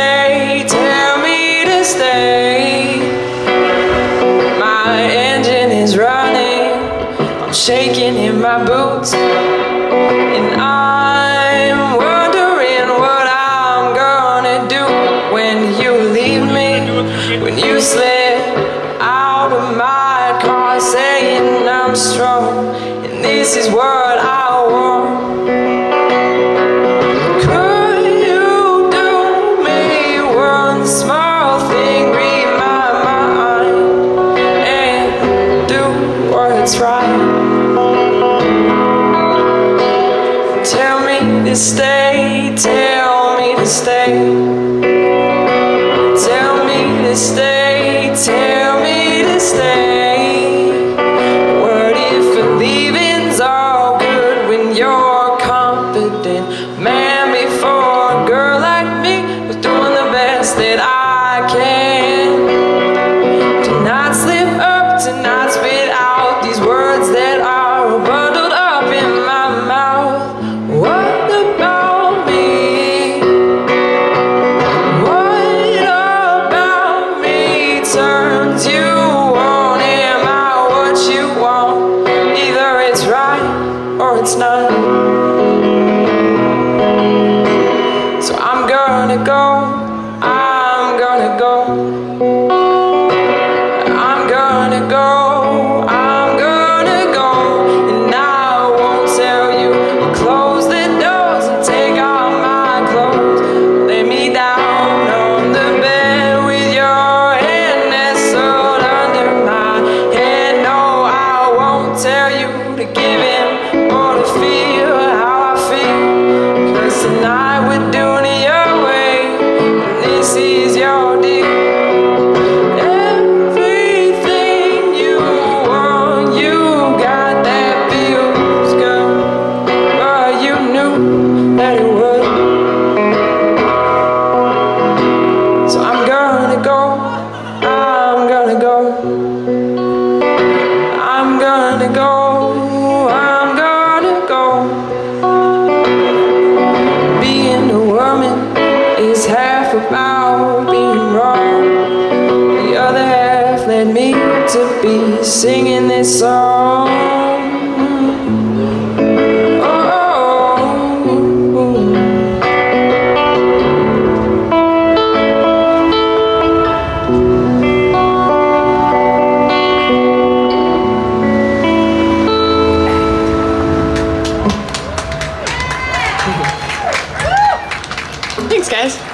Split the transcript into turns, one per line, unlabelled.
stay, tell me to stay. My engine is running, I'm shaking in my boots, and I'm wondering what I'm gonna do when you leave me, when you slip out of my car saying I'm strong, and this is what I want. Could you do me one small thing, read my mind and do what's right? Tell me to stay, tell me to stay. Tell me to stay, tell me to stay. What if leaving's all good when you're confident? Man, before a girl like me was doing the best that I can. To not slip up, to not spit out these words that are bundled up in my mouth. What about me? What about me turns you on? Am I what you want? Either it's right or it's not. So I'm gonna go, I'm gonna go, I'm gonna go, I'm gonna go, and I won't tell you. Close the doors and take off my clothes. Lay me down on the bed with your hand nestled under my head. No, I won't tell you to give in or to feel how I feel, 'cause tonight we're doing it your way, and this is your deal. Everything you want, you got that feels good, but you knew that it would. So I'm gonna go, I'm gonna go, I'm gonna go, I'm gonna go. Being a woman is half about being wrong. The other half led me to be singing this song. Thanks, guys.